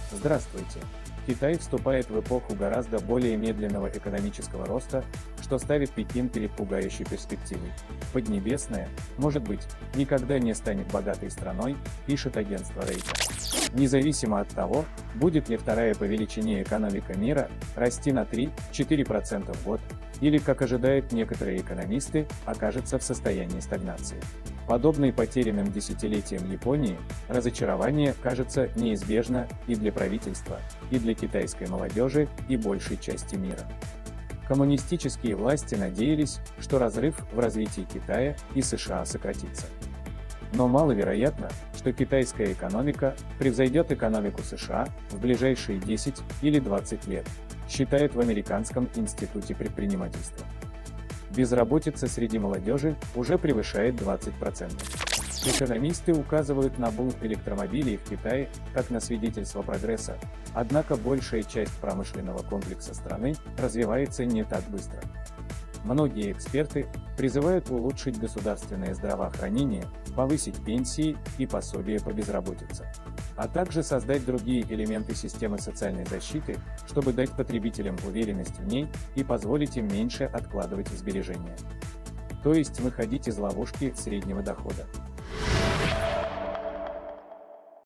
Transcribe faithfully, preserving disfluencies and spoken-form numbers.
Здравствуйте! Китай вступает в эпоху гораздо более медленного экономического роста, что ставит Пекин перед пугающей перспективой. Поднебесная, может быть, никогда не станет богатой страной, пишет агентство Рейтер. Независимо от того, будет ли вторая по величине экономика мира расти на три-четыре процента в год, или, как ожидают некоторые экономисты, окажется в состоянии стагнации. Подобной потерянным десятилетиям Японии, разочарование кажется неизбежно и для правительства, и для китайской молодежи, и большей части мира. Коммунистические власти надеялись, что разрыв в развитии Китая и США сократится. Но маловероятно, что китайская экономика превзойдет экономику США в ближайшие десять или двадцать лет, считают в Американском институте предпринимательства. Безработица среди молодежи уже превышает двадцать процентов. Экономисты указывают на бум электромобилей в Китае как на свидетельство прогресса, однако большая часть промышленного комплекса страны развивается не так быстро. Многие эксперты призывают улучшить государственное здравоохранение, повысить пенсии и пособия по безработице, а также создать другие элементы системы социальной защиты, чтобы дать потребителям уверенность в ней и позволить им меньше откладывать в сбережения. То есть выходить из ловушки среднего дохода.